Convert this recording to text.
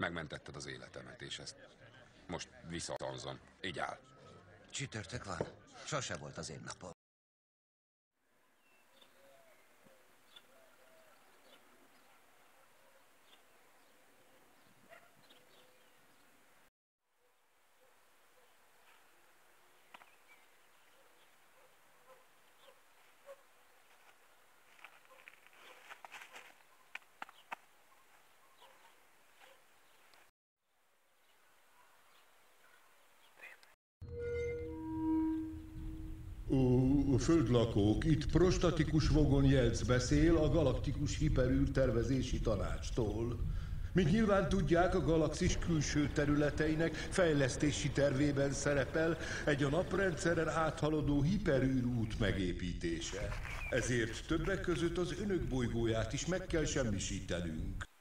Megmentetted az életemet, és ezt most visszatanzom. Így áll. Csütörtök van. Sose volt az én napom. Földlakók, itt prostatikus Vogon Jelc beszél a Galaktikus Hiperűr Tervezési Tanácstól. Mint nyilván tudják, a galaxis külső területeinek fejlesztési tervében szerepel egy a naprendszeren áthaladó hiperűrút megépítése. Ezért többek között az önök bolygóját is meg kell semmisítenünk.